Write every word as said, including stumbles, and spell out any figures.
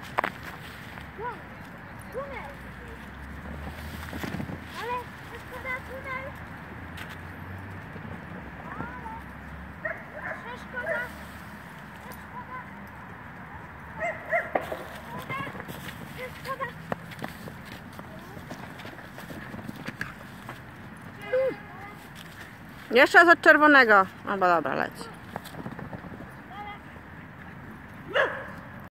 Tunel! Ale szkoda tunel! Przeszkoda! Przeszkoda! Przeszkoda! Jeszcze raz od czerwonego. Albo dobra, leć.